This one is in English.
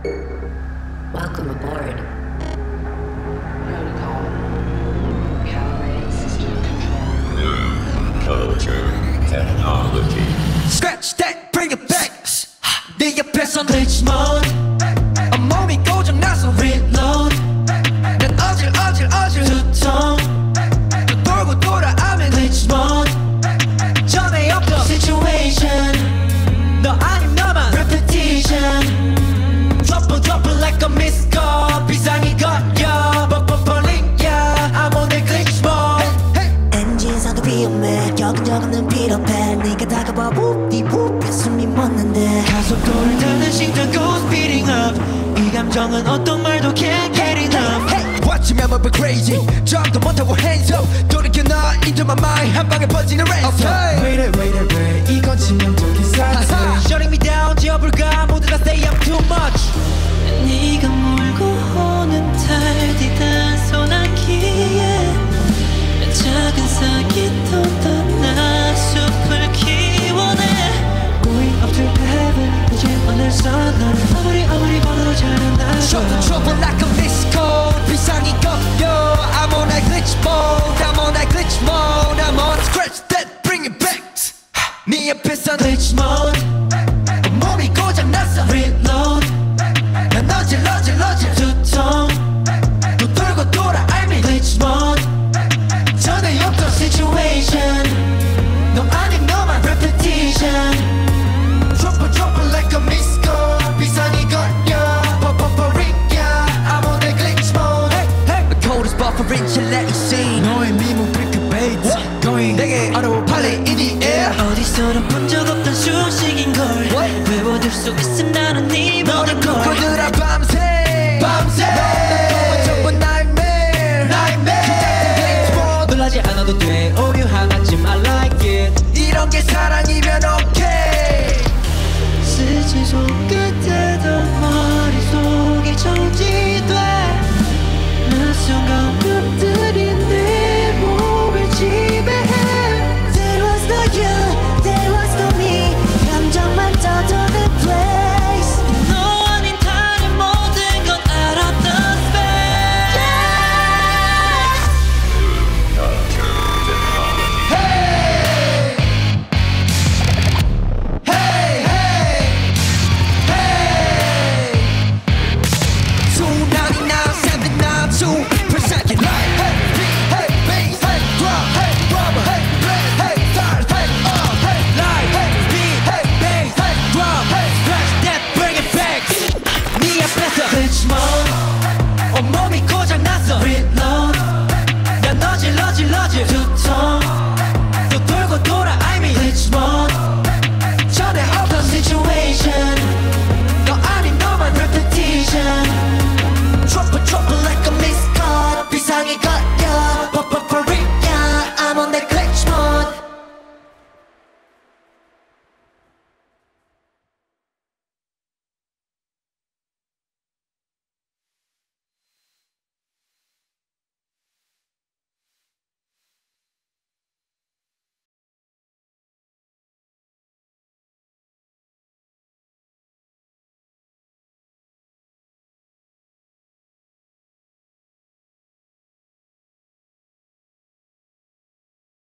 Welcome aboard. Protocol. Calibrated system control. New culture technology. Scratch that, bring it back. 네 옆에선 glitch mode. 온몸이 고장나서 reload. 난 어질 두통. 또 돌고 돌아오면 glitch mode. 전에 없던 situation. 너 아님 너만 repetition. Drop it like a missed call. 비상이 걸려 버버버링 yeah. I'm on the glitch mode. 엔진상도 위험해 여근저근은 필요해 네가 다가와 whoop-de-whoop 숨이 멎는데 가속도를 타는 심장 goes speeding up 이 감정은 어떤 말도 can't get enough hey, watch me I'm a bit crazy 점도 못하고 hands up 돌이켜 나 into my mind 한 방에 퍼지는 race okay. wait 이건 치명적인 상태 Shutting me down 지어볼까 모두 다 stay up too much 네가 몰고 오는 달디 단소나기에 작은 사기도 떠나 숲을 키워내 Going up to heaven 이제 어느새 너를 아무리 번호로 잘한다 Trouble like a missed call 비상이 걸려 I'm on that glitch mode I'm on that glitch mode I'm on scratch that bring it back 네 옆에선 glitch mode 몸이 고장났어 reload 난 어질 두통 또 돌고 돌아 I'm in glitch mode 전에 없던 situation 너 아님 너만 repetition Drop it like a missed call 비상이 걸려 버버버링 yeah I'm on that glitch mode hey. The code is buffering till let it sing 너의 미문 clickbait going 되게 어려워 빨리 in the air 어디서도 본 적 없던 수식인걸 외워둘 수 있음 나는 네 너를 모든 걸 꿈꿔들아 밤새 너는 전부 nightmare 놀라지 않아도 돼 오류하지 마 like it 이런 게 사랑이면 okay 스치 손끝에도 머릿속이 정지돼 그 순간 그때